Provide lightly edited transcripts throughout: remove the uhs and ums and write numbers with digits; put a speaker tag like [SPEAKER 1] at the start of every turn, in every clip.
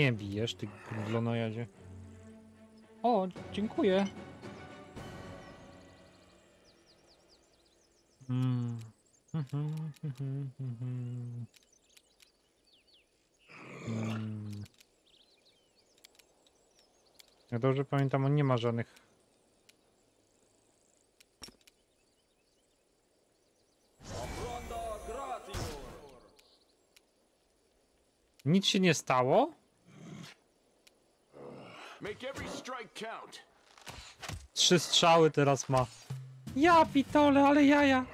[SPEAKER 1] mnie bijesz, ty glonojadzie. O, dziękuję. Ja dobrze pamiętam, on nie ma żadnych. Nic się nie stało?
[SPEAKER 2] Make every strike count.
[SPEAKER 1] 3 strzały teraz ma. Ja pitole, ale jaja.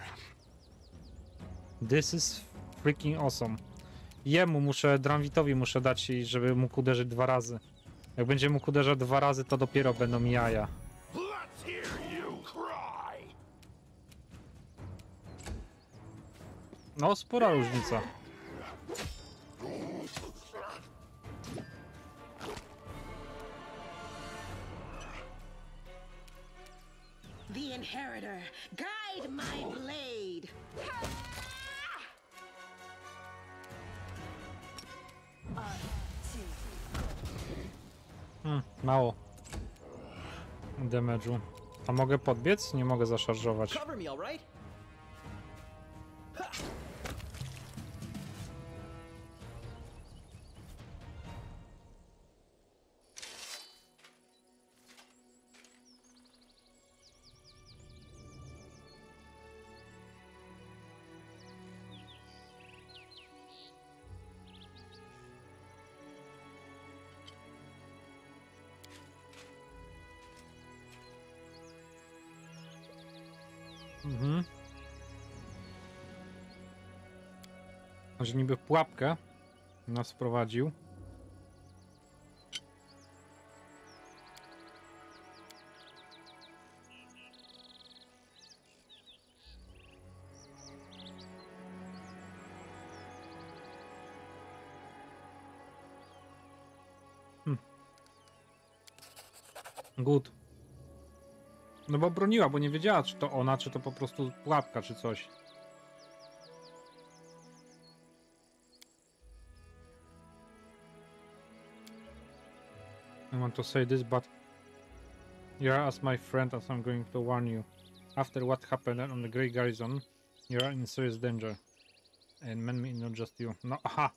[SPEAKER 1] This is freaking awesome. Jemu muszę, Dramwitowi muszę dać, żeby mógł uderzyć 2 razy. Jak będzie mógł uderzać 2 razy, to dopiero będą jaja.
[SPEAKER 2] Let's hear you cry.
[SPEAKER 1] No, spora różnica.
[SPEAKER 3] The Inheritor, guide my blade.
[SPEAKER 1] Mało damage'u. A mogę podbiec? Nie mogę zaszarżować.
[SPEAKER 4] Cover me, all right?
[SPEAKER 1] Że niby w pułapkę nas wprowadził. Good. No bo broniła, bo nie wiedziała, czy to ona, czy to po prostu pułapka, czy coś. I want to say this, but you are as my friend as I'm going to warn you. After what happened on the Grey Garrison, you are in serious danger. And me, not just you. No, aha!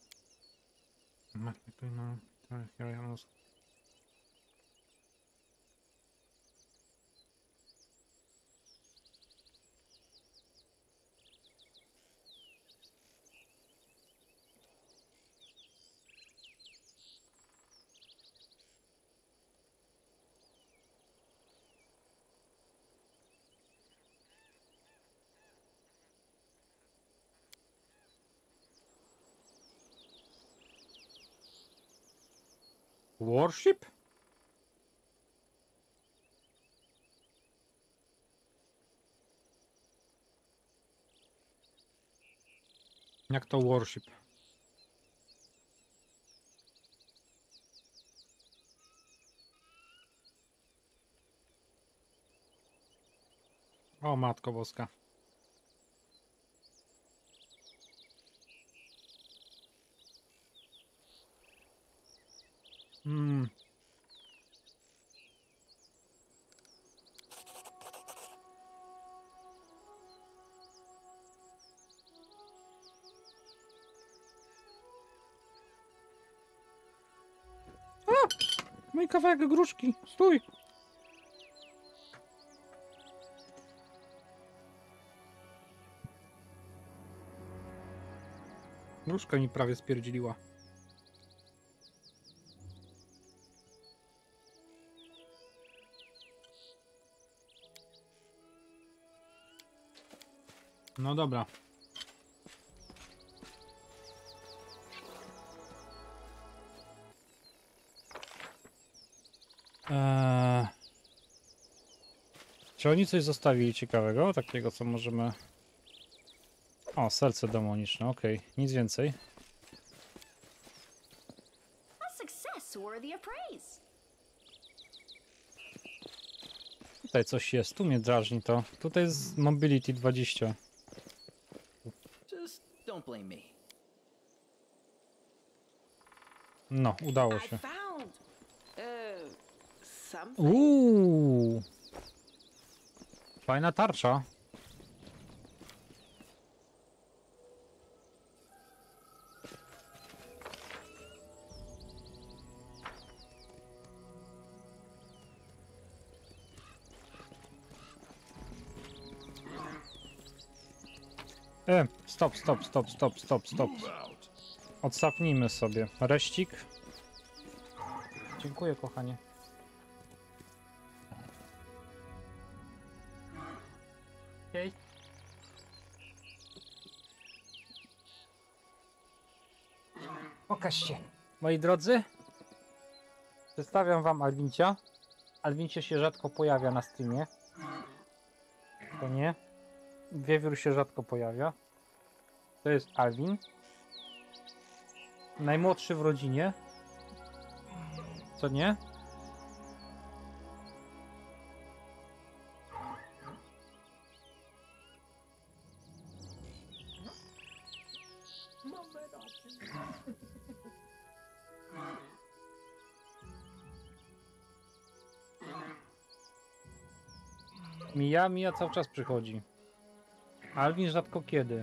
[SPEAKER 1] Warship? Jak to warship? O matko boska. Mój kawałek gruszki, stój! Gruszka mi prawie spierdzieliła. No dobra. Czy oni coś zostawili ciekawego? Takiego, co możemy... O, serce demoniczne, okej. Nic więcej.
[SPEAKER 5] A success worthy of praise.
[SPEAKER 1] Tutaj coś jest, tu mnie drażni to. Tutaj jest Mobility 20.
[SPEAKER 4] Just don't blame me.
[SPEAKER 1] No, udało
[SPEAKER 3] I
[SPEAKER 1] się.
[SPEAKER 3] found something.
[SPEAKER 1] Uuu. Fajna tarcza. Stop.
[SPEAKER 2] Move out.
[SPEAKER 1] Odstawnijmy sobie. Reścik. Dziękuję, kochanie. Hej. Pokaż się. Moi drodzy, przedstawiam wam Alwincia. Alwincie się rzadko pojawia na streamie. To nie. Wiewiór się rzadko pojawia. To jest Alwin. Najmłodszy w rodzinie. Co nie? Mija cały czas przychodzi. Alwin rzadko kiedy.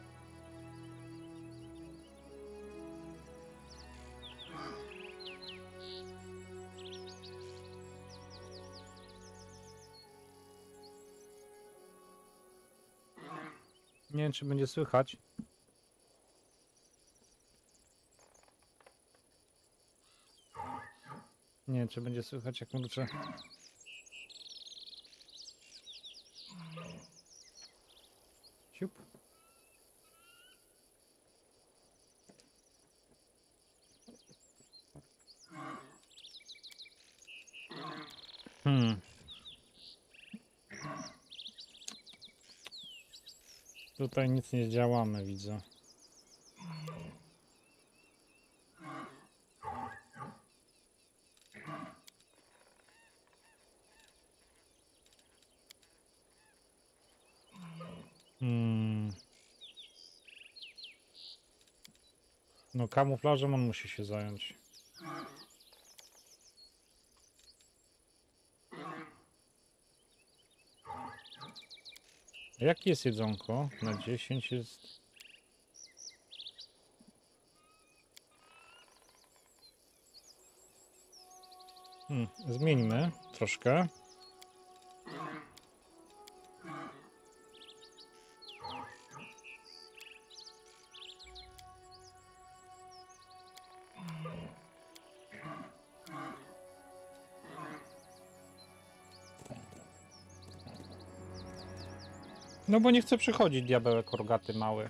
[SPEAKER 1] Nie wiem, czy będzie słychać. Nie wiem, czy będzie słychać, jak mruczę. Siup. Tutaj nic nie działamy, widzę. No, kamuflażem on musi się zająć. A jakie jest jedzonko? Na 10 jest... Zmieńmy troszkę. No bo nie chce przychodzić diabełek orgaty mały.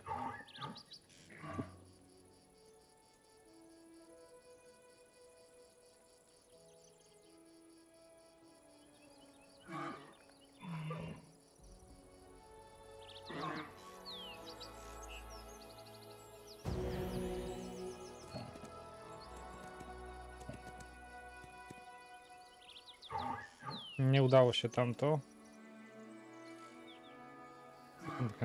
[SPEAKER 1] Nie udało się tamto. Sekundkę.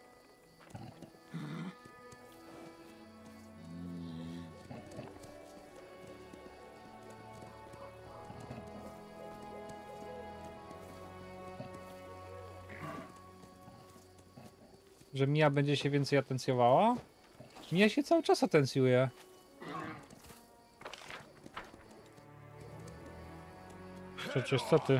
[SPEAKER 1] Że Mia będzie się więcej atencjowała? Mia się cały czas atencjuje. Przecież co ty?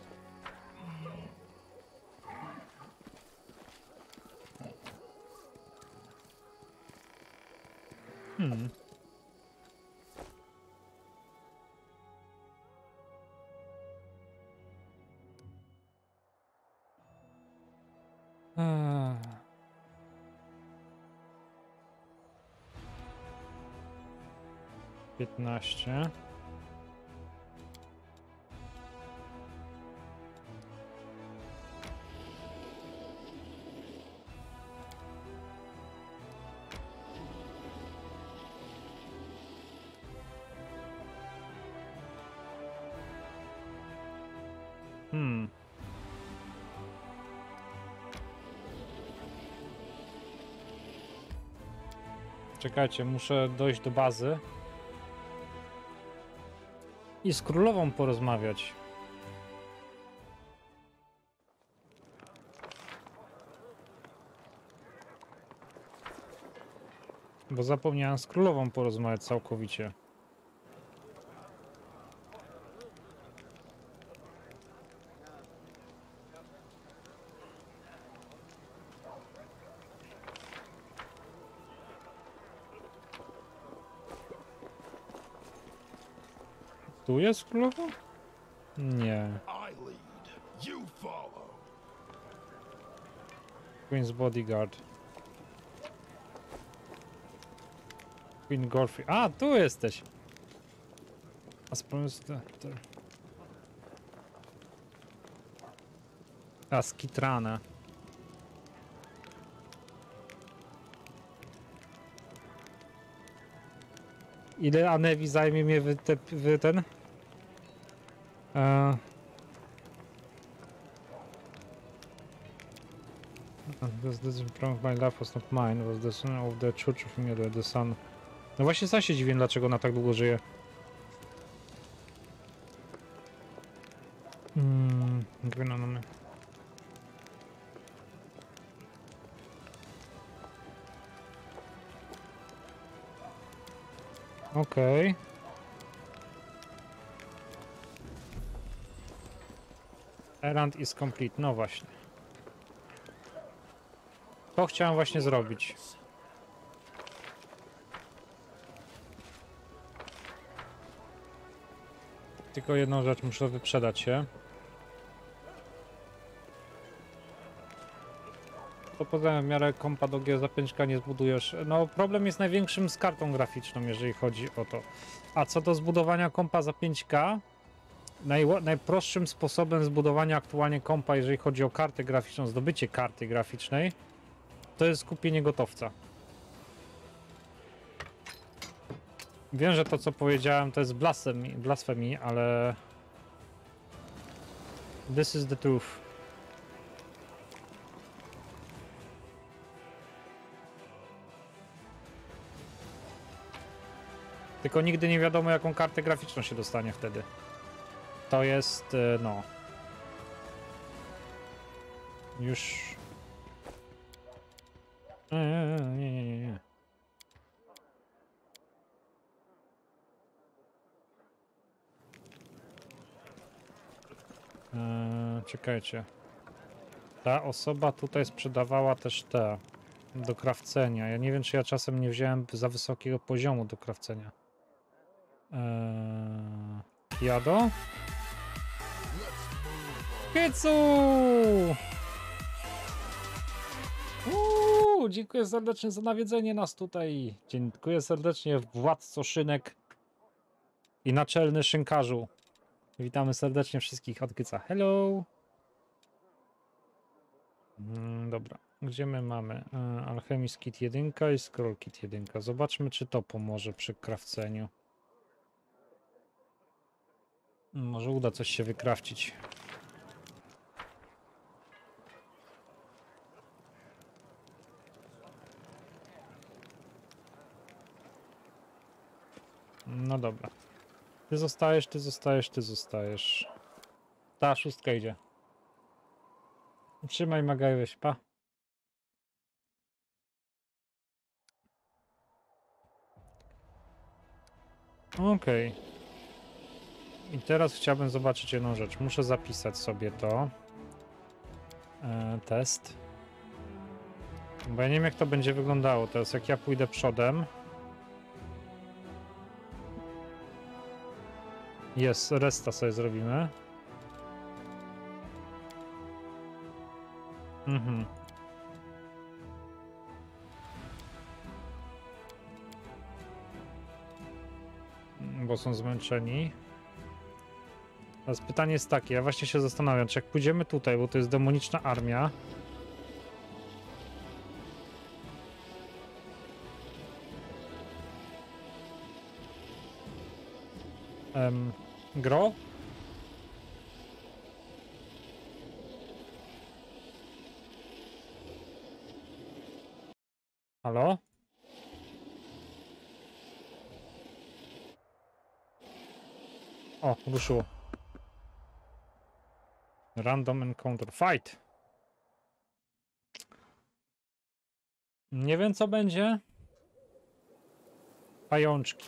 [SPEAKER 1] Ah. Piętnaście. Czekajcie, muszę dojść do bazy. I z królową porozmawiać. Bo zapomniałem z królową porozmawiać całkowicie. Tu jest królowa? Nie.
[SPEAKER 2] I lead, you follow.
[SPEAKER 1] Queen's Bodyguard. Queen Gorfrey. A, tu jesteś! A A skitrana. Ile Anewi zajmie mnie ten? This from my life was not mine, was the son of the church of Mire, the son. No właśnie sam się dziwię, dlaczego ona tak długo żyje. No. Okej. Errand is complete, no właśnie. To chciałem właśnie zrobić. Tylko jedną rzecz, muszę wyprzedać się. To poza w miarę kompa do GZ5 nie zbudujesz. No problem jest największym z kartą graficzną, jeżeli chodzi o to. A co do zbudowania kompa za 5K, najprostszym sposobem zbudowania aktualnie kompa, jeżeli chodzi o kartę graficzną, zdobycie karty graficznej, to jest kupienie gotowca. Wiem, że to co powiedziałem to jest blasphemy, ale this is the truth. Tylko nigdy nie wiadomo, jaką kartę graficzną się dostanie wtedy. To jest, no. Już... Nie. Czekajcie. Ta osoba tutaj sprzedawała też te do krawcenia. Ja nie wiem, czy ja czasem nie wziąłem za wysokiego poziomu do krawcenia. Jado? Kycu! Dziękuję serdecznie za nawiedzenie nas tutaj. Dziękuję serdecznie władco szynek i naczelny szynkarzu. Witamy serdecznie wszystkich od Kyca. Hello! Dobra, gdzie my mamy? Alchemist Kit 1 i Scroll Kit 1. Zobaczmy, czy to pomoże przy krawceniu. Może uda coś się wykrawcić. No dobra. Ty zostajesz. Ta szóstka idzie. Trzymaj Magajweś, pa. Okej. I teraz chciałbym zobaczyć jedną rzecz. Muszę zapisać sobie to. Test. Bo ja nie wiem, jak to będzie wyglądało teraz, jak ja pójdę przodem. Jest, resta sobie zrobimy. Bo są zmęczeni. Teraz pytanie jest takie, ja właśnie się zastanawiam, czy jak pójdziemy tutaj, bo to jest demoniczna armia. Gro? Halo? O, ruszyło. Random encounter. Fight! Nie wiem co będzie. Pajączki.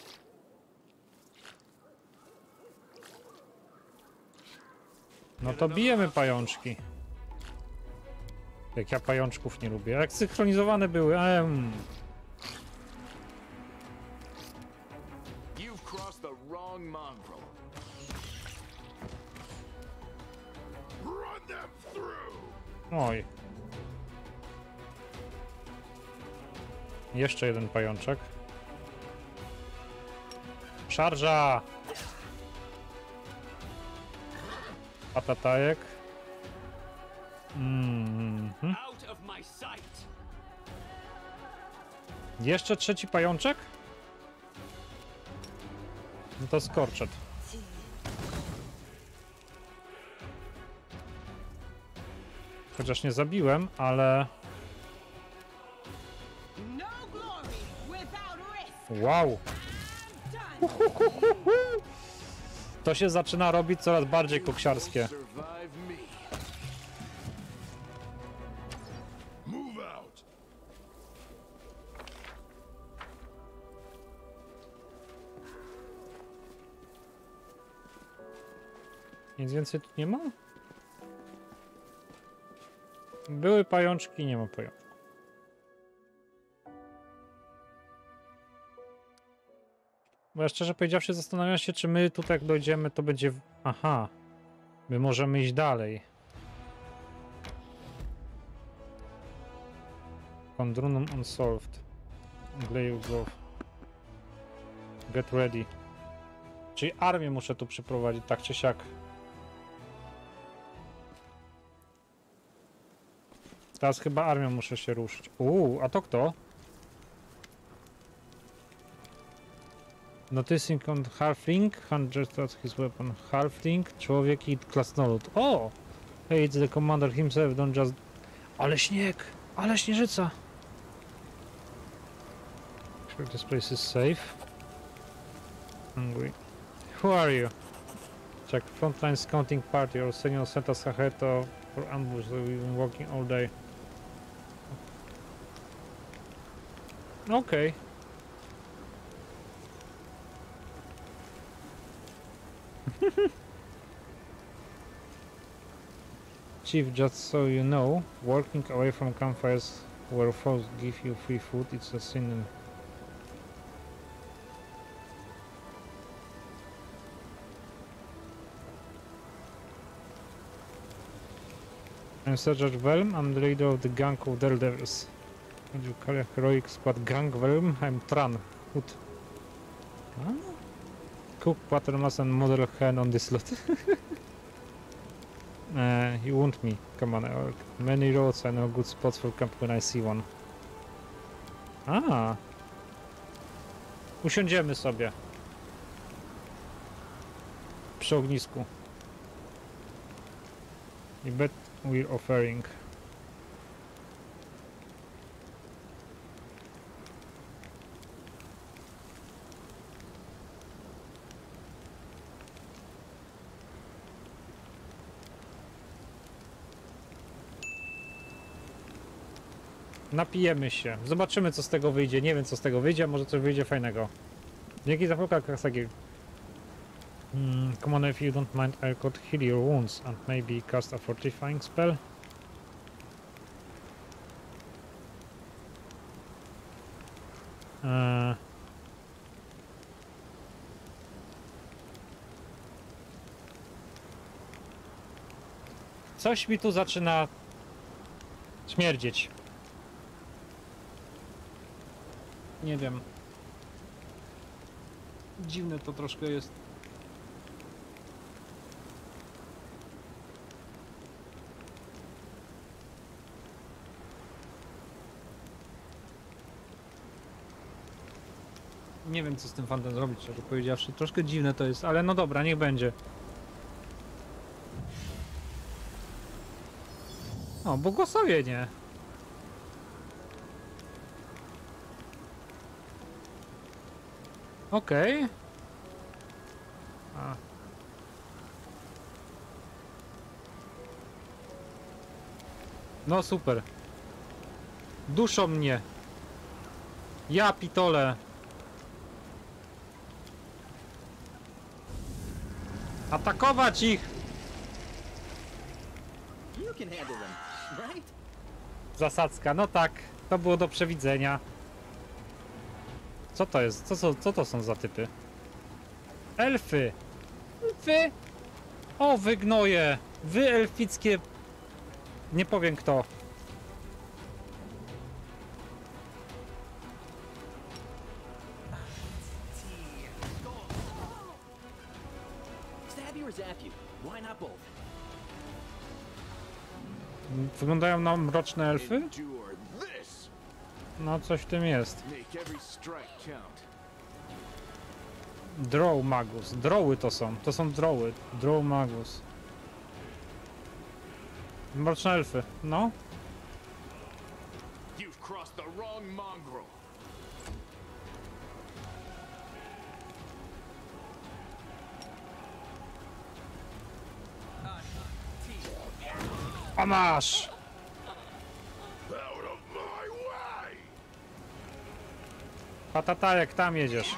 [SPEAKER 1] No to bijemy pajączki. Jak ja pajączków nie lubię. Jak synchronizowane były.
[SPEAKER 2] You've crossed the wrong mongrel. Run them through.
[SPEAKER 1] Oj. Jeszcze jeden pajączek. Szarża! Patatajek.
[SPEAKER 4] Out of my sight.
[SPEAKER 1] Jeszcze trzeci pajączek? No to skorczet. Chociaż nie zabiłem, ale...
[SPEAKER 3] No glory without risk.
[SPEAKER 1] Wow!
[SPEAKER 3] Done.
[SPEAKER 1] To się zaczyna robić coraz bardziej koksiarskie.
[SPEAKER 2] Survive me. Move out.
[SPEAKER 1] Nic więcej tu nie ma? Były pajączki, nie ma pajączków. Bo ja szczerze powiedziawszy zastanawiam się, czy my tutaj jak dojdziemy, to będzie... Aha. My możemy iść dalej. Condrunum unsolved. Glaive Grove. Get ready. Czyli armię muszę tu przyprowadzić, tak czy siak. Teraz chyba armią muszę się ruszyć. A to kto? Noticing on Halfling, 100 at his weapon. Halfling, człowiek i krasnolud. O! Hey, it's the commander himself, don't just... Ale śnieg! Ale śnieżyca! Sure this place is safe. Hungry. Who are you? Check frontline scouting party or senior sent us ahead for ambush, so we've been walking all day. Okay. Chief, just so you know, walking away from campfires where foes give you free food, it's a sin. I'm Sergeant Velm, I'm the leader of the gang of Daredevils. Would you call a heroic squad gang Velm? I'm Tran. Hood. Huh? Cook, Quatermass and model hen on this lot. You want me, come on, Orc. Many roads, I know good spots for camp when I see one. Usiądziemy sobie. Przy ognisku. I bet we're offering. Napijemy się. Zobaczymy co z tego wyjdzie. Nie wiem co z tego wyjdzie, a może coś wyjdzie fajnego. Dzięki za foka, Kasagi. Come on, if you don't mind, I could heal your wounds and maybe cast a fortifying spell. Coś mi tu zaczyna śmierdzieć. Nie wiem. Dziwne to troszkę jest. Nie wiem co z tym fantem zrobić, szczerze powiedziawszy. Troszkę dziwne to jest, ale no dobra, niech będzie. O, błogosławienie. Okej. No super. Duszą mnie. Ja pitole. Atakować ich!
[SPEAKER 6] You can handle them, right?
[SPEAKER 1] Zasadzka, no tak. To było do przewidzenia. Co to jest? Co to są za typy? Elfy! Elfy! O, wy gnoje! Wy elfickie... Nie powiem kto.
[SPEAKER 6] Stab you or zap you? Why not both?
[SPEAKER 1] Wyglądają na mroczne elfy?
[SPEAKER 2] Endure this.
[SPEAKER 1] No, coś w tym jest.
[SPEAKER 2] Make every strike count.
[SPEAKER 1] Drow Magus. Drowy to są. To są drowy. Drow Magus. Mroczne elfy. No.
[SPEAKER 2] You've crossed the wrong mongrel.
[SPEAKER 1] A masz!
[SPEAKER 2] Out of my way!
[SPEAKER 1] Patata, jak tam jedziesz?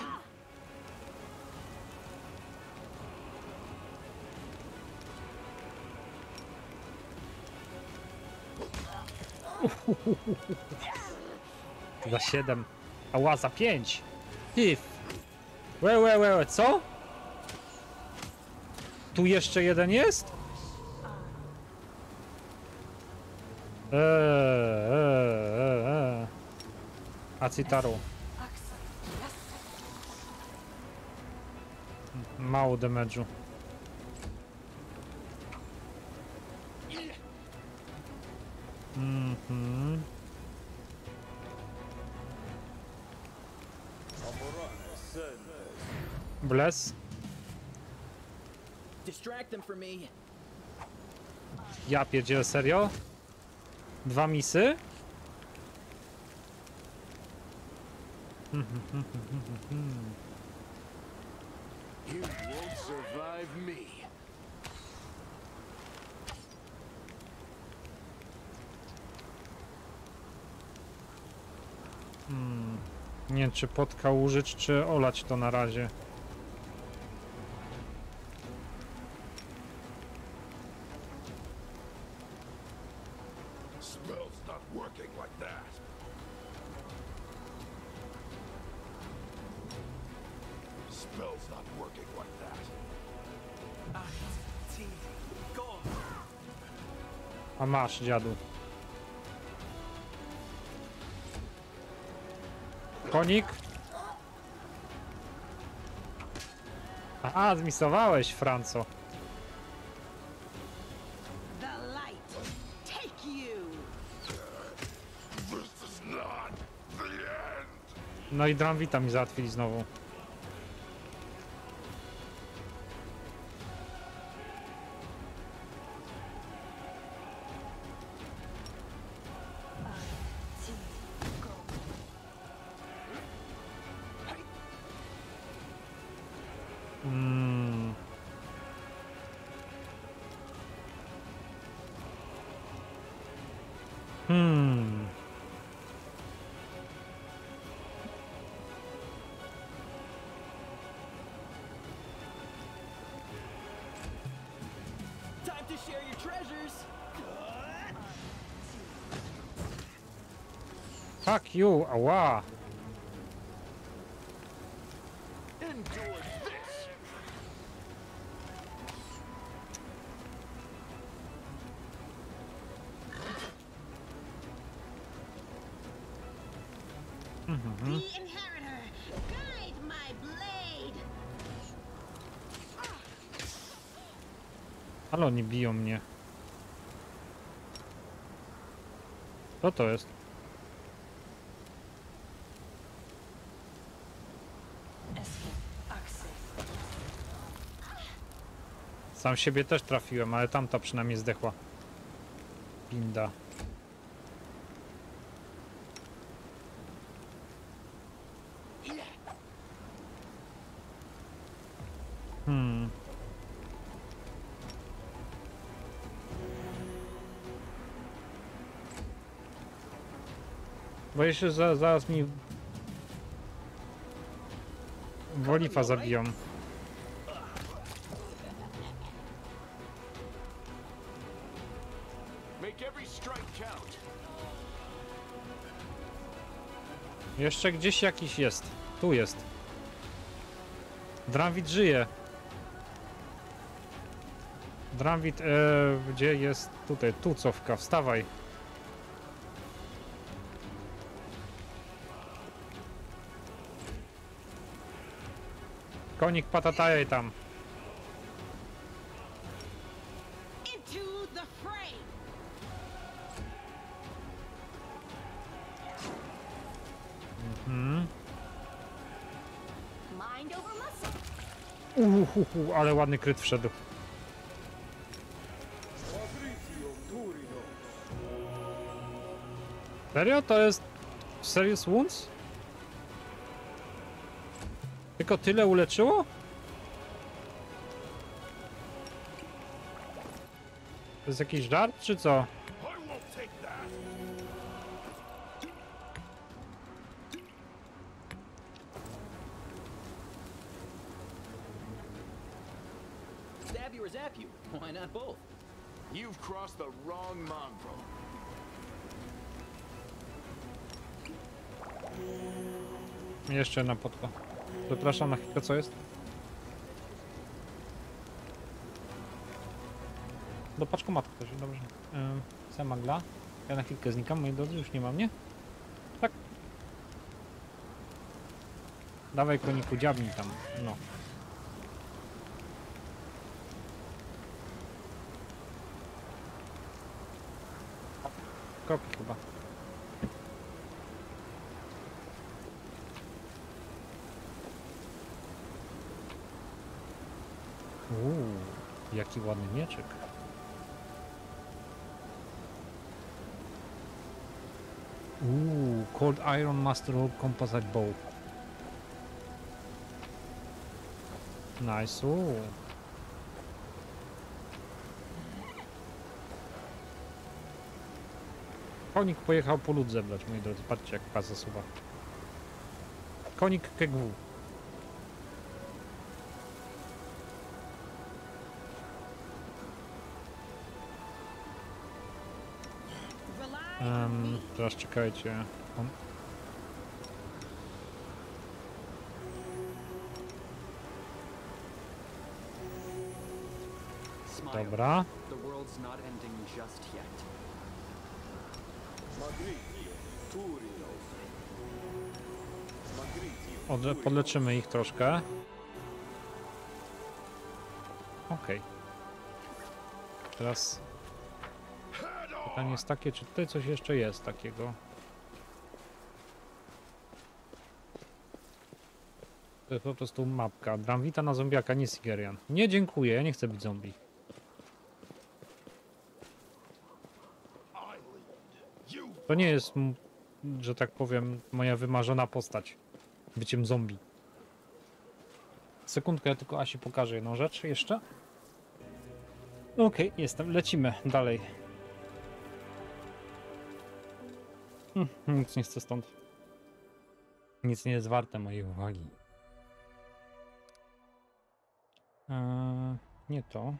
[SPEAKER 1] Za 7. Ała, za 5. Pif. Łe, co? Tu jeszcze jeden jest? Acitaru. Mało damage'u. Bless.
[SPEAKER 6] Distract them for me.
[SPEAKER 1] Ja pierdzielę, serio? 2 misy?
[SPEAKER 2] You won't survive me.
[SPEAKER 1] Nie wiem, czy potka użyć, czy olać to na razie.
[SPEAKER 2] Spell's not working like that. Spell's not working like that.
[SPEAKER 1] A masz, dziadu. Konik? Aha, zmisowałeś, Franco.
[SPEAKER 3] The light. Take you.
[SPEAKER 2] This is not the end.
[SPEAKER 1] No i Dramvita mi załatwili znowu.
[SPEAKER 6] Time to share your treasures.
[SPEAKER 1] Fuck you, ała.
[SPEAKER 2] Endure this.
[SPEAKER 3] The inheritor. Guide my blade.
[SPEAKER 1] Ale oni biją mnie. Co to jest? Sam siebie też trafiłem, ale tamta przynajmniej zdechła. Pinda. Boję się, że zaraz mi Wolifa zabiją.
[SPEAKER 2] Make every strike count.
[SPEAKER 1] Jeszcze gdzieś jakiś jest. Tu jest. Dramwit żyje. Dramwit, gdzie jest? Tutaj, tu cofka, wstawaj. Konik patatajaj tam.
[SPEAKER 3] Into the fray.
[SPEAKER 5] Mind over muscle.
[SPEAKER 1] Ale ładny kryt wszedł. Serio? To jest Serious Wounds? Tylko tyle uleczyło? To jest jakiś żart, czy co?
[SPEAKER 2] I won't take that.
[SPEAKER 6] Stab you or zap you? Why not both?
[SPEAKER 2] You've crossed the wrong mongrel.
[SPEAKER 1] Jeszcze jedna podka. Przepraszam na chwilkę, co jest? Do paczkomatu też, dobrze. Semagla. Ja na chwilkę znikam, moi drodzy, już nie mam, nie? Tak. Dawaj koniku, dziabnij tam, no. Kroki chyba. Jaki ładny mieczek. Cold Iron Master Rope Composite Bow. Nice. Konik pojechał po lód zebrać, moi drodzy. Patrzcie, jak pas zasuwa. Konik KGW. Teraz czekajcie.
[SPEAKER 4] Smile.
[SPEAKER 1] Dobra.
[SPEAKER 4] The world's not ending just yet.
[SPEAKER 1] Podleczymy ich troszkę. Okej. Teraz pytanie jest takie, czy tutaj coś jeszcze jest takiego? To jest po prostu mapka. Dramwita na zombiaka, nie Sigerian. Nie, dziękuję, ja nie chcę być zombie. To nie jest, że tak powiem, moja wymarzona postać. Byciem zombie. Sekundkę, ja tylko Asi pokażę jedną rzecz jeszcze. Okej, jestem. Lecimy dalej. Nic nie chcę stąd. Nic nie jest warte mojej uwagi. Nie to.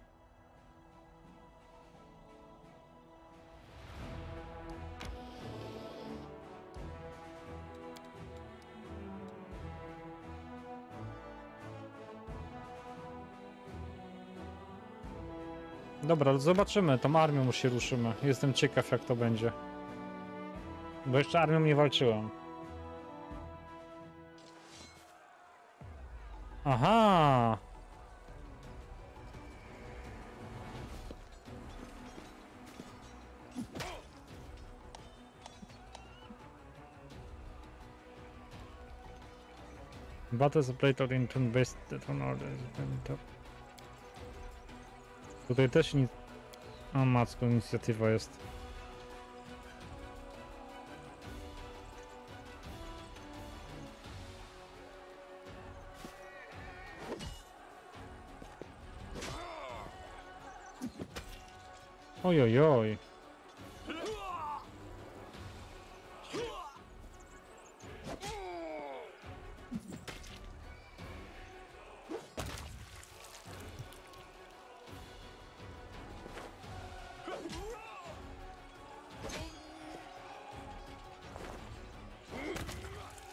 [SPEAKER 1] Dobra, zobaczymy. Tą armią już się ruszymy. Jestem ciekaw, jak to będzie. Bo jeszcze armią nie walczyłem. Aha! Battle separated in turn-based turn order. Tutaj też nic... O matko, inicjatywa jest. Oj, oj, oj.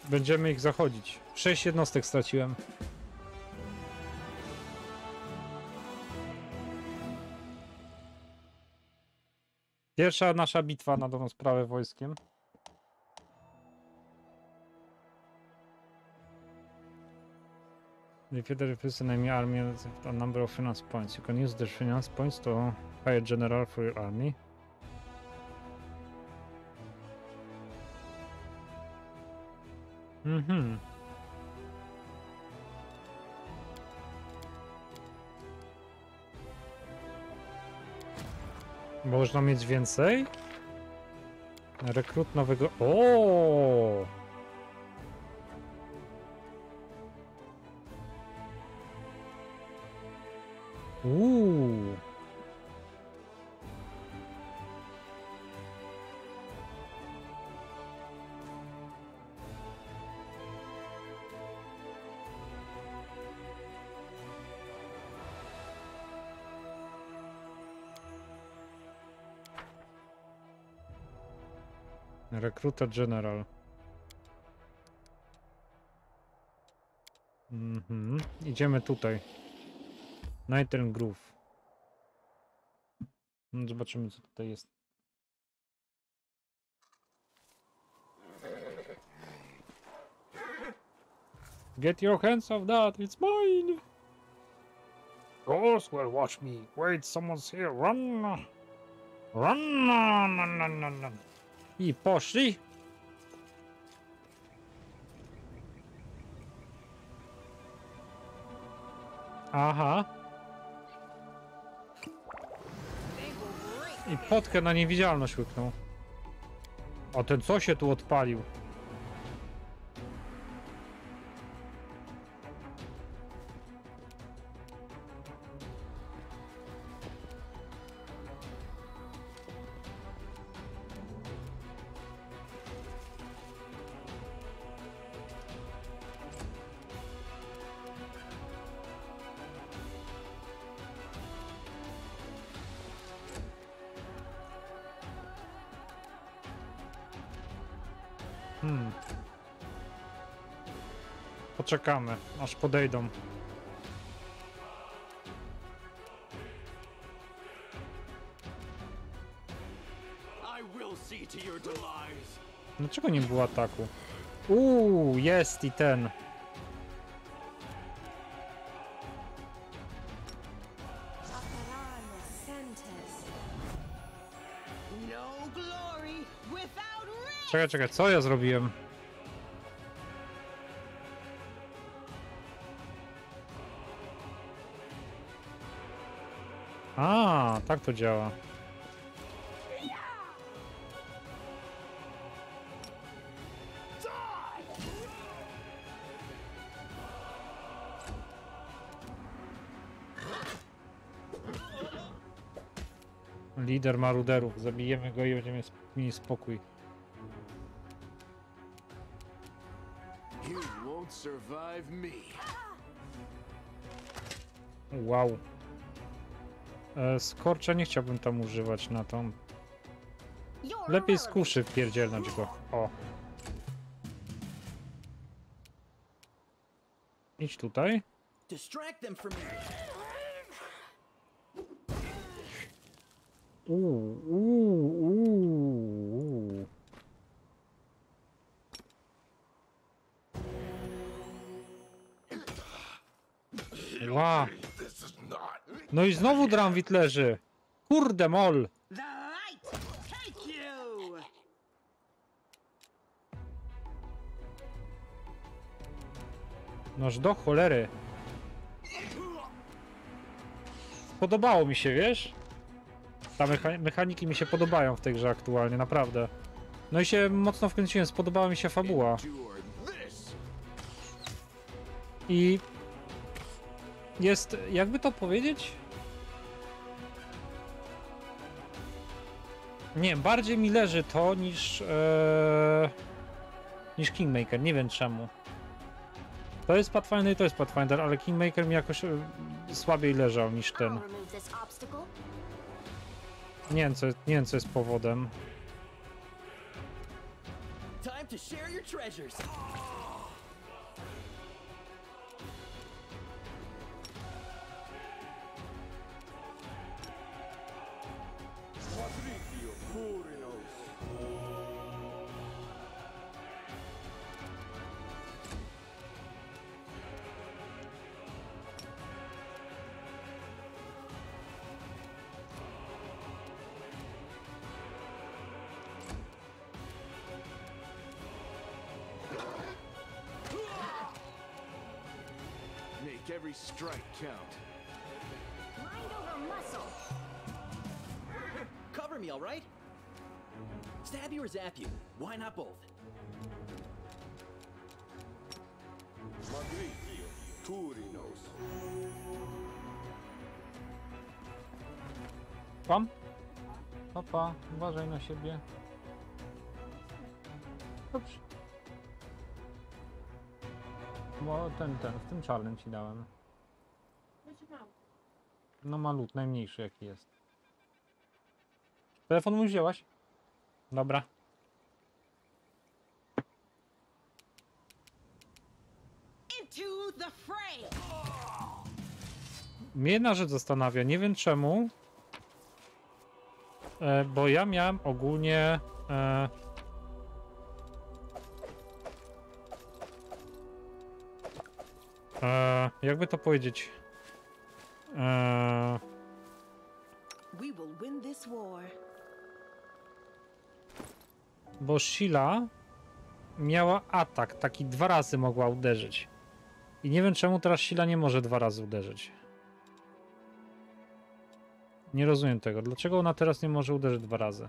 [SPEAKER 1] będziemy ich zachodzić. 6 jednostek straciłem. Pierwsza nasza bitwa na dobrą sprawę wojskiem. Defeat the replaced enemy army with a number of finance points. You can use the finance points to hire a general for your army. Mhm. Można mieć więcej? Rekrut nowego... O! Rekruta General. Idziemy tutaj. Nighten Groove. Zobaczymy, co tutaj jest. Get your hands off that, it's mine! Ghost will watch me. Wait, someone's here. Run! Run! Run. I poszli. Aha. I potkę na niewidzialność łyknął. O, ten co się tu odpalił? Poczekamy, aż podejdą. Dlaczego nie było ataku? Jest i ten.
[SPEAKER 3] No glory without risk.
[SPEAKER 1] Czekaj, co ja zrobiłem? A, tak to działa. Lider maruderów. Zabijemy go i będziemy mieli spokój.
[SPEAKER 2] You won't survive me.
[SPEAKER 1] Wow. Skorcza nie chciałbym tam używać na tą. Lepiej z kuszy wpierdzielnąć go. O. Idź tutaj.
[SPEAKER 6] Distract them from me.
[SPEAKER 1] Wow.
[SPEAKER 2] This is not.
[SPEAKER 1] No i znowu Dramwit leży. Kurde mol.
[SPEAKER 3] The light take you.
[SPEAKER 1] Noż do cholery. Podobało mi się, wiesz? Ta mechaniki mi się podobają w tej grze aktualnie, naprawdę. No i się mocno wkręciłem, spodobała mi się fabuła.
[SPEAKER 2] Endure this.
[SPEAKER 1] I jest, jakby to powiedzieć? Nie, bardziej mi leży to niż Kingmaker, nie wiem czemu. To jest Pathfinder i to jest Pathfinder, ale Kingmaker mi jakoś słabiej leżał niż ten. Nie wiem co jest powodem.
[SPEAKER 6] Time time to share your treasures.
[SPEAKER 2] Patricio Purinos. Make every strike count.
[SPEAKER 5] Mind over muscle.
[SPEAKER 6] Cover me, all right? Stab you or zap you? Why not both?
[SPEAKER 2] Patricio Purinos.
[SPEAKER 1] Pan? Papa, uważaj na siebie. Dobrze. Bo w tym czarnym ci dałem. No malut, najmniejszy jaki jest. Telefon mu wzięłaś? Dobra.
[SPEAKER 3] Into the fray.
[SPEAKER 1] Mnie jedna rzecz zastanawia, nie wiem czemu. Bo ja miałem ogólnie... jakby to powiedzieć?
[SPEAKER 3] We will win this war.
[SPEAKER 1] Bo Sheila miała atak, taki 2 razy mogła uderzyć. I nie wiem czemu teraz Sheila nie może 2 razy uderzyć. Nie rozumiem tego. Dlaczego ona teraz nie może uderzyć 2 razy?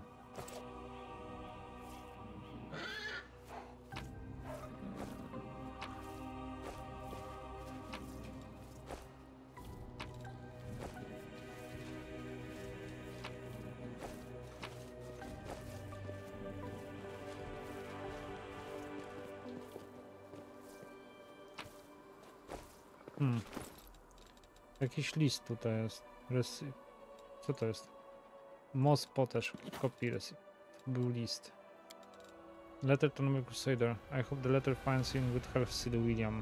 [SPEAKER 1] Jakiś list tutaj jest. Co to jest? Mospo też. Copy receipt. Był list. Letter to Noble Crusader. I hope the letter finds you in good health, Sid William.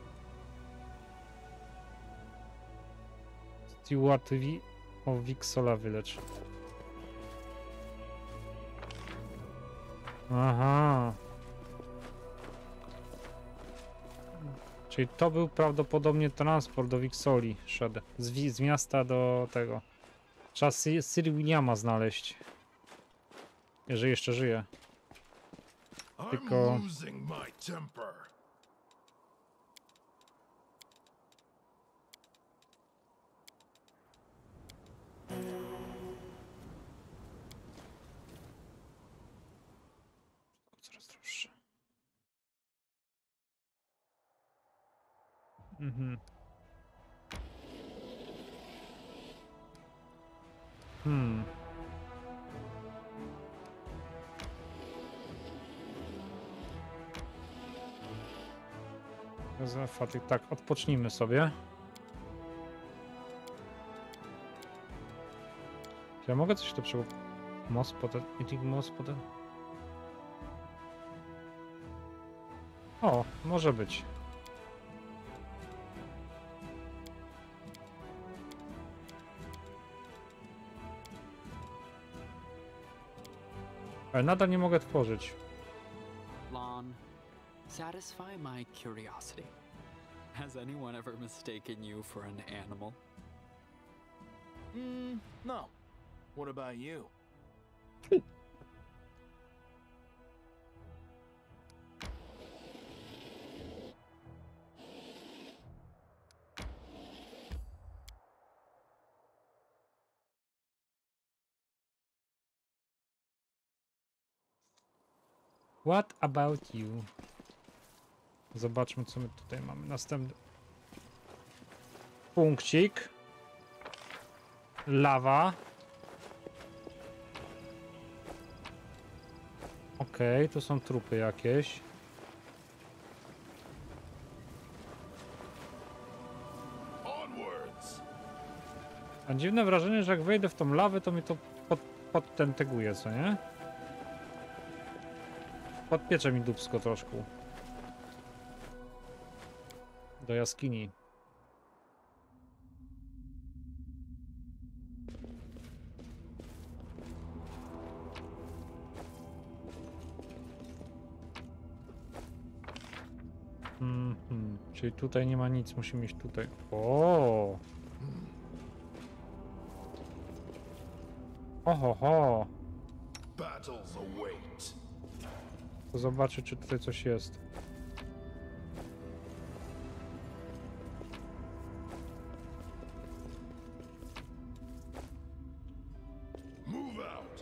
[SPEAKER 1] Steward V of Vixola Village. Aha. Czyli to był prawdopodobnie transport do Vixoli szedł. Z miasta do tego. Trzeba Sir Williama znaleźć. Jeżeli jeszcze żyje. Tylko...
[SPEAKER 2] I'm losing my temper.
[SPEAKER 1] Coraz droższe. Mhm. Fatyk, tak, odpocznijmy sobie. Ja mogę coś lepszego? Most potem, eating most potem. O, może być. Ale nadal nie mogę tworzyć.
[SPEAKER 4] Lon, satisfy my curiosity. Has anyone ever mistaken you for an animal?
[SPEAKER 2] No. What about you?
[SPEAKER 1] What about you? Zobaczmy, co my tutaj mamy. Następny punkcik. Lawa. Okej, to są trupy jakieś.
[SPEAKER 2] Onwards.
[SPEAKER 1] Mam dziwne wrażenie, że jak wejdę w tą lawę, to mi to podtenteguje, co nie? Podpiecze mi dupsko troszkę. Do jaskini. Czyli tutaj nie ma nic, musimy iść tutaj. O! Oho.
[SPEAKER 2] Battles await.
[SPEAKER 1] To zobaczę, czy tutaj coś jest.
[SPEAKER 2] Move out.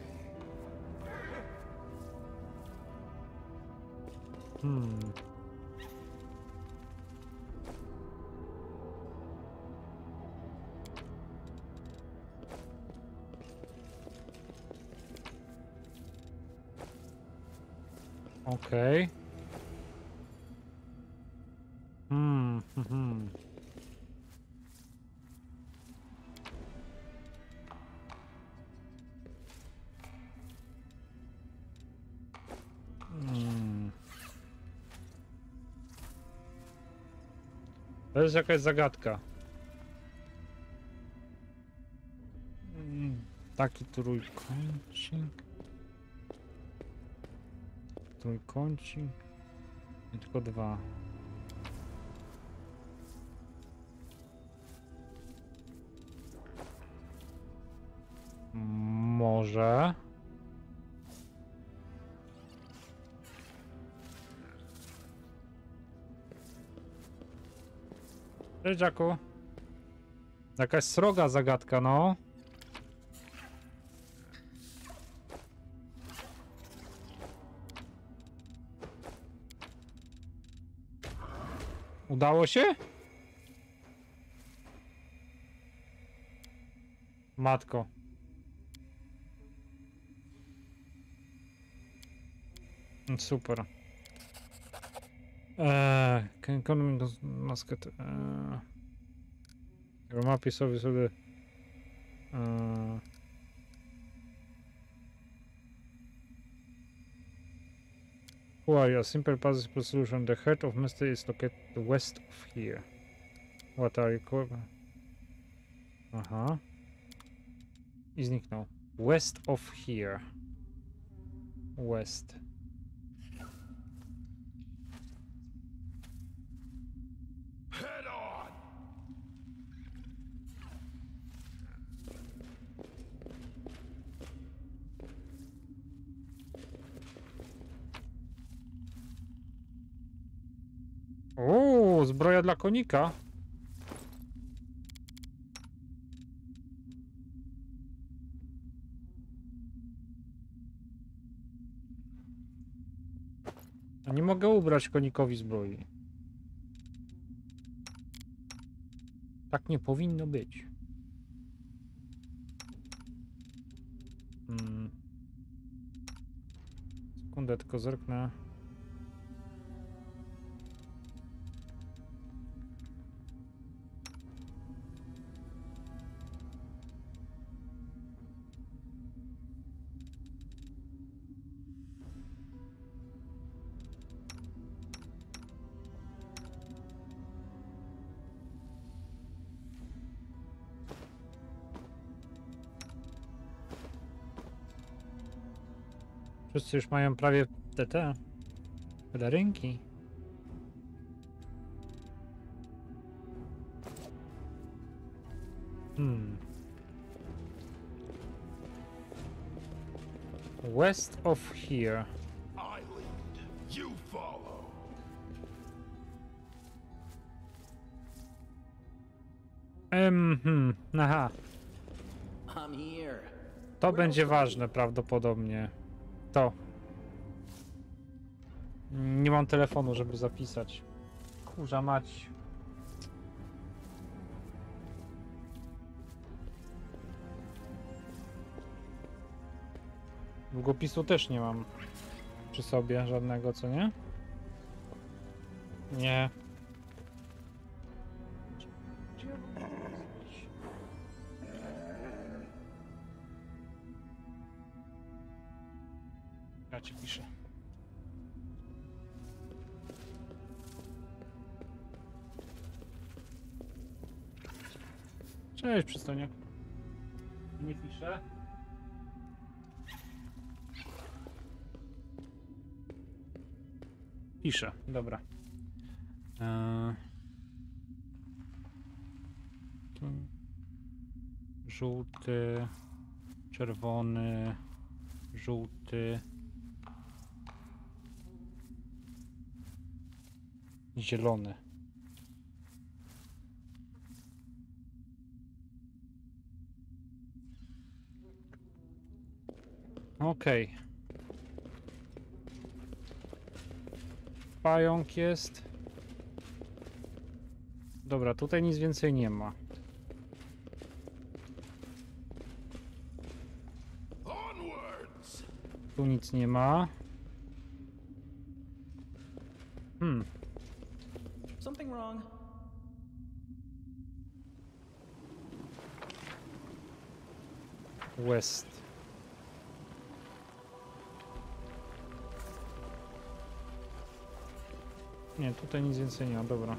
[SPEAKER 1] Okej. To jest jakaś zagadka. Taki trójkącik. Trójkącik. I tylko dwa. Może. Cześć, Jacku. Jakaś sroga zagadka, no. Udało się? Matko. Super. Can economy musket. Your map is obviously. Who are you? A simple puzzle solution. The heart of mystery is located west of here. What are you called? Aha. I zniknął. West of here. West.
[SPEAKER 2] Head on.
[SPEAKER 1] O, zbroja dla konika. A nie mogę ubrać konikowi zbroi. Tak nie powinno być. Sekundę, tylko zerknę. Wszyscy już mają prawie te pelerynki. West of here.
[SPEAKER 2] I lead. You follow.
[SPEAKER 1] Aha.
[SPEAKER 6] I'm here.
[SPEAKER 1] To będzie ważne prawdopodobnie. To. Nie mam telefonu, żeby zapisać. Kurza mać. Długopisu też nie mam przy sobie żadnego, co nie? Nie. Ja ci piszę. Cześć, przystojniak. Nie piszę. Piszę, dobra. Tu żółty, czerwony, żółty, zielony. Okej. Pająk jest. Dobra, tutaj nic więcej nie ma.
[SPEAKER 2] Onwards!
[SPEAKER 1] Tu nic nie ma.
[SPEAKER 6] Something wrong?
[SPEAKER 1] West. Nie, tutaj nic więcej nie ma, dobra.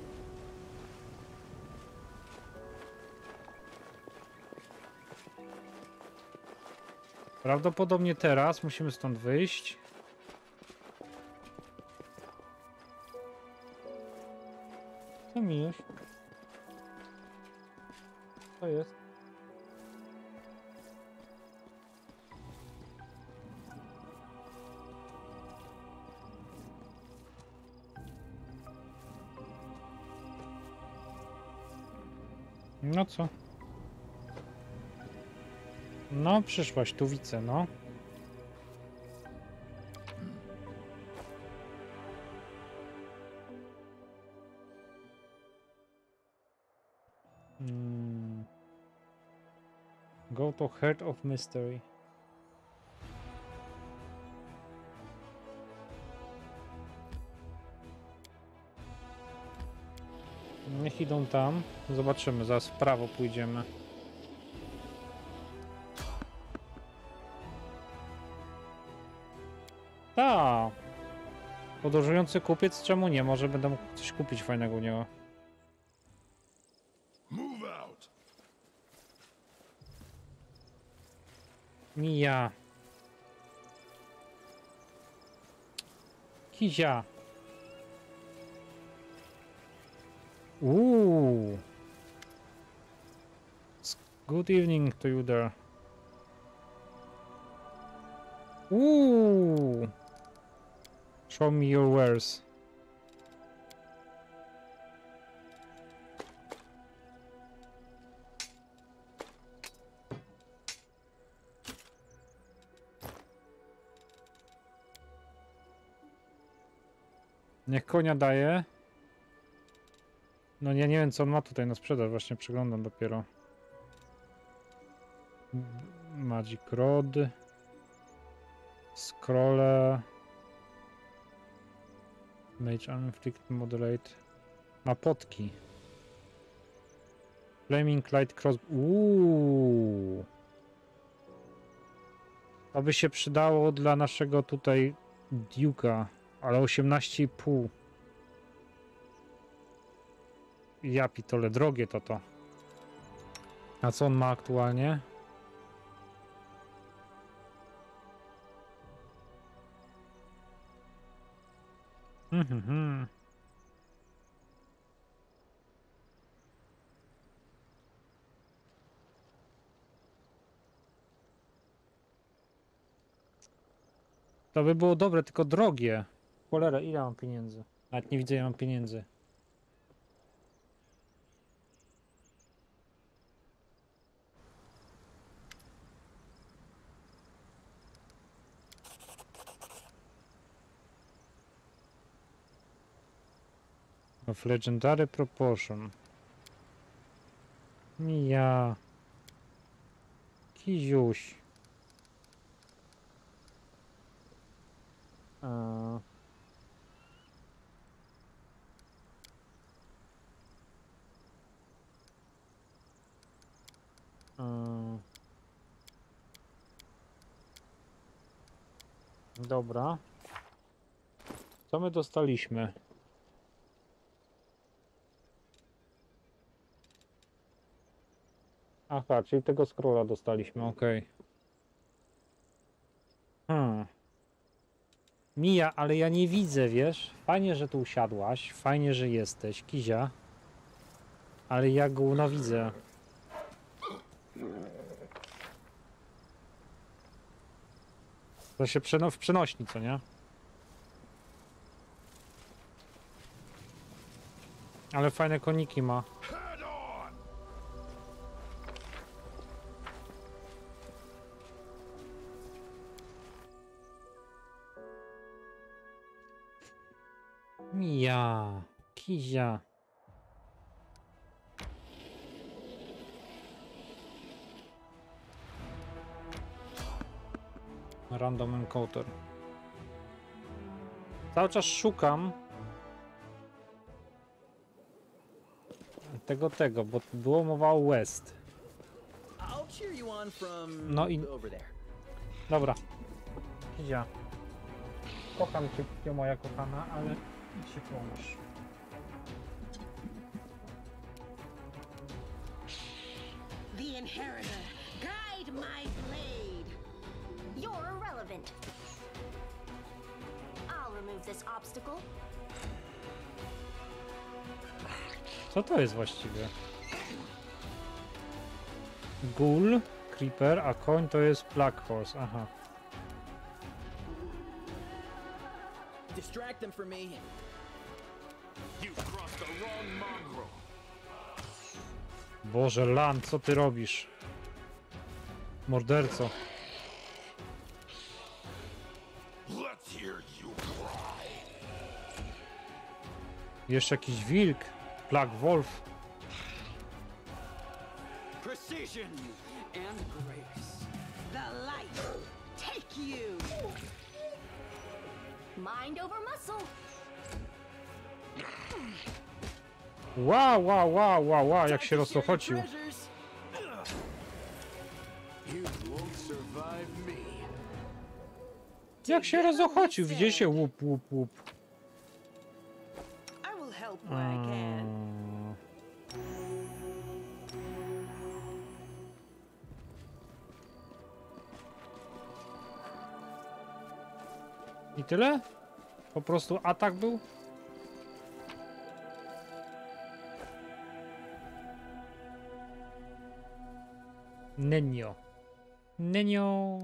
[SPEAKER 1] Prawdopodobnie teraz musimy stąd wyjść. Co mi już? Co jest? No co? No, przyszłaś, tu widzę, no. Go to Heart of Mystery. Niech idą tam. Zobaczymy, zaraz w prawo pójdziemy. Ta. Podróżujący kupiec, czemu nie? Może będę mógł coś kupić fajnego u niego.
[SPEAKER 2] Move out!
[SPEAKER 1] Mija. Kizia. Good evening to you there. Show me your wares. Niech konia daje. No ja nie wiem co on ma tutaj na sprzedaż, właśnie przeglądam dopiero. Magic Rod. Scrolle. Mage Unflict Modulate. Ma potki. Flaming Light Cross. To by się przydało dla naszego tutaj Duke'a, ale 18,5. Ja pitole, drogie to. A co on ma aktualnie? To by było dobre, tylko drogie. Cholera, ile mam pieniędzy? Nawet nie widzę, ile mam pieniędzy. Of Legendary Proportion. Mija. Kiziuś. Dobra. Co my dostaliśmy? Aha, czyli tego scrolla dostaliśmy, okej. Mija, ale ja nie widzę, wiesz? Fajnie, że tu usiadłaś, fajnie, że jesteś, Kizia. Ale ja gówno widzę. To się w przenośni, co nie? Ale fajne koniki ma.
[SPEAKER 2] Head on!
[SPEAKER 1] Mija, Kizia. Random encounter. Cały czas szukam tego, bo było mowa o West.
[SPEAKER 6] I'll cheer you on from
[SPEAKER 1] No i...
[SPEAKER 6] over there.
[SPEAKER 1] Dobra. Kizia. Kocham cię, moja kochana, ale idź się pomóż.
[SPEAKER 3] The Inheritor, guide my blade.
[SPEAKER 5] You're irrelevant. I'll remove this obstacle.
[SPEAKER 1] Co to jest właściwie? Ghoul, Creeper, a koń to jest Black Horse. Aha.
[SPEAKER 6] Distract them from me.
[SPEAKER 2] You crossed the wrong mongrel.
[SPEAKER 1] Boże, Lan, co ty robisz? Morderco.
[SPEAKER 2] Let's hear you cry.
[SPEAKER 1] Jeszcze jakiś wilk. Black Wolf.
[SPEAKER 4] Precision and grace.
[SPEAKER 3] The light, take you.
[SPEAKER 5] Mind over muscle.
[SPEAKER 1] Wow, jak się rozchodził.
[SPEAKER 6] Treasures.
[SPEAKER 2] You won't survive me.
[SPEAKER 1] Jak się rozochocił, widzicie? Łup.
[SPEAKER 3] I will help where I can.
[SPEAKER 1] I tyle? Po prostu atak był? Nenio.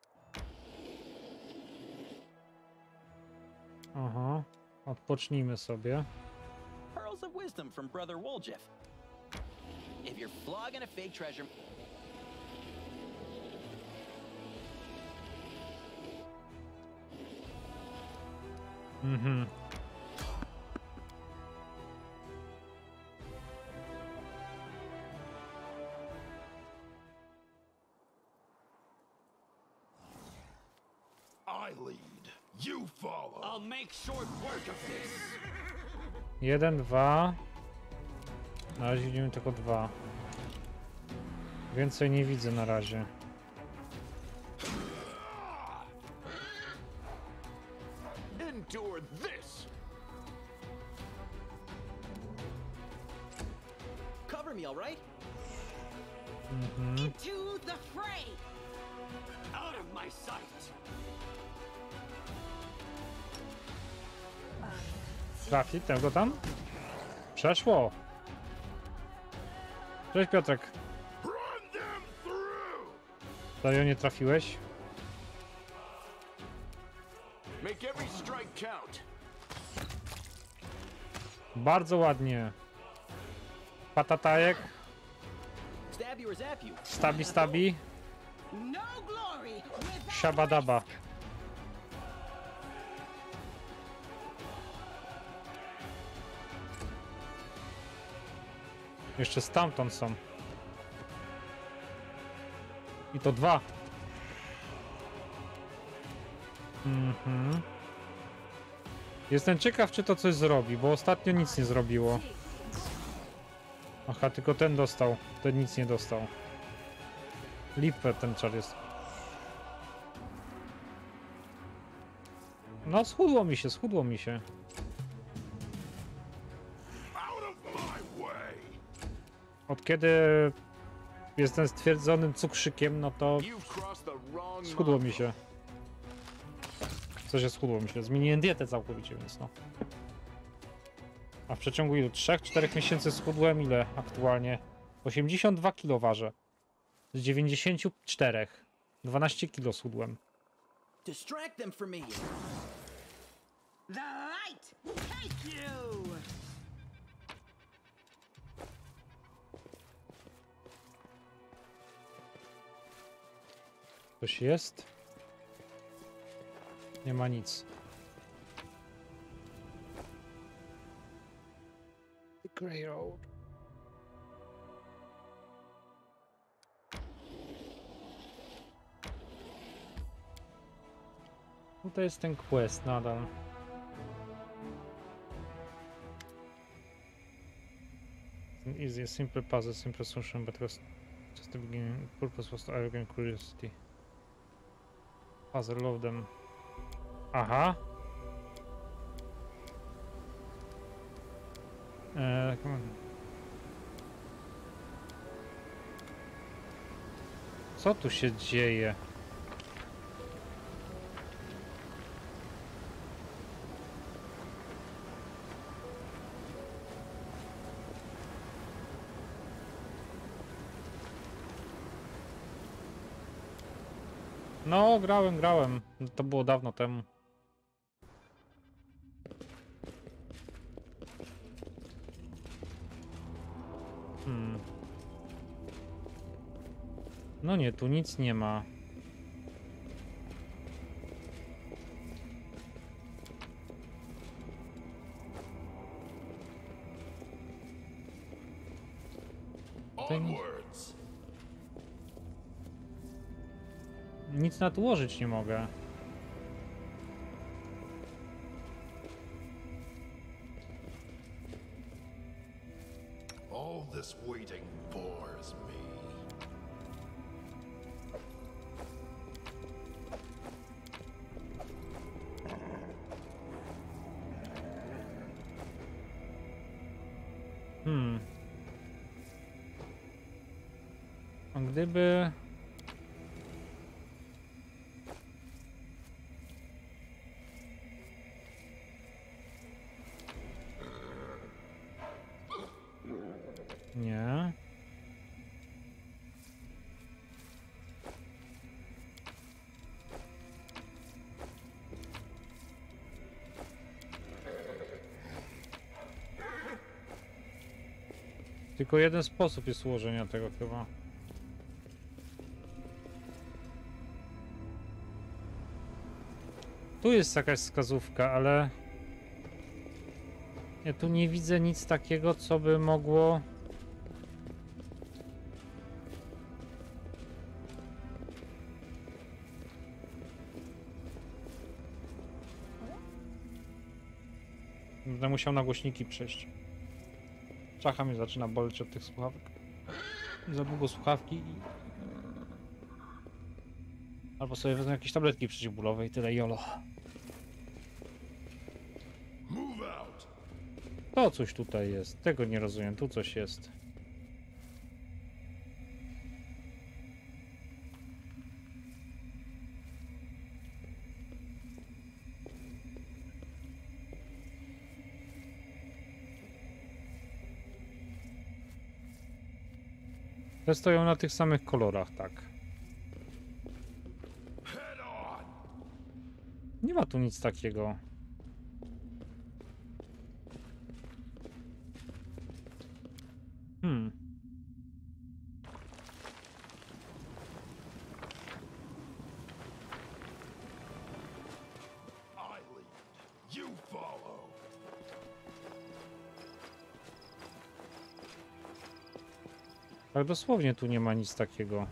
[SPEAKER 1] Aha. Odpocznijmy sobie.
[SPEAKER 6] Pearls of wisdom from Brother Woljeff. If you're flogging a fake treasure,
[SPEAKER 1] Mhm.
[SPEAKER 2] I lead. You follow.
[SPEAKER 4] I'll make short work of this.
[SPEAKER 1] 1, 2. Na razie widzimy tylko 2. Więcej nie widzę na razie.
[SPEAKER 2] Endure this.
[SPEAKER 6] cover me, all right?
[SPEAKER 3] Into the fray.
[SPEAKER 4] Out of my sight.
[SPEAKER 1] Trafi tego tam? Przeszło. Cześć Piotrek.
[SPEAKER 2] Run them through.
[SPEAKER 1] Dario, nie trafiłeś?
[SPEAKER 2] Make every strike count.
[SPEAKER 1] Bardzo ładnie. Patatajek.
[SPEAKER 6] Stab you or zap you.
[SPEAKER 1] Stabi.
[SPEAKER 3] No glory without
[SPEAKER 1] Siabadaba. Jeszcze stamtąd są. I to 2. Jestem ciekaw, czy to coś zrobi, bo ostatnio nic nie zrobiło. Aha, tylko ten dostał. Ten nic nie dostał. Lipę ten czar jest. No, schudło mi się.
[SPEAKER 2] Out of my way.
[SPEAKER 1] Od kiedy jestem stwierdzonym cukrzykiem, no to
[SPEAKER 2] You've crossed the wrong
[SPEAKER 1] schudło mi
[SPEAKER 2] line.
[SPEAKER 1] się. Co się schudło mi się? Zmieniłem dietę całkowicie, więc no. A w przeciągu ilu? 3-4 miesięcy schudłem ile aktualnie? 82 kg ważę. Z 94. 12 kg schudłem.
[SPEAKER 6] Distract them from me.
[SPEAKER 3] The light, take you.
[SPEAKER 1] Coś jest? Nie ma nic. The Grey Road. No to jest ten quest nadal. Easy, simple puzzle, simple solution, but was just the beginning. Purpose was to awaken curiosity. Puzzle, love them. Aha. Come on. Co tu się dzieje? No, grałem. To było dawno temu. No nie, tu nic nie ma.
[SPEAKER 2] Onwards.
[SPEAKER 1] Nic nadłożyć nie mogę.
[SPEAKER 2] All this waiting bores me.
[SPEAKER 1] A gdyby... Nie. Tylko jeden sposób jest ułożenia tego chyba. Tu jest jakaś wskazówka, ale... Ja tu nie widzę nic takiego, co by mogło... Będę musiał na głośniki przejść. Czacha mnie zaczyna boleć od tych słuchawek. Za długo słuchawki i... Albo sobie wezmę jakieś tabletki przeciwbólowe i tyle jolo.
[SPEAKER 2] Move out.
[SPEAKER 1] To coś tutaj jest. Tego nie rozumiem. Tu coś jest. Te stoją na tych samych kolorach, tak.
[SPEAKER 2] Head on.
[SPEAKER 1] Nie ma tu nic takiego.
[SPEAKER 2] I lead. You follow.
[SPEAKER 1] Tak dosłownie tu nie ma nic takiego.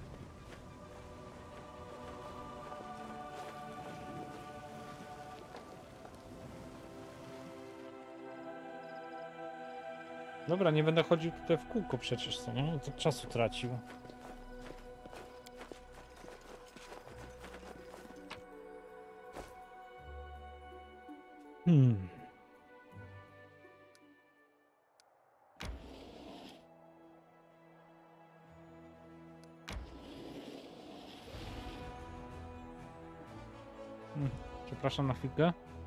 [SPEAKER 1] Dobra, nie będę chodził tutaj w kółko przecież, co nie? To czasu tracił. Zapraszam na chwilkę.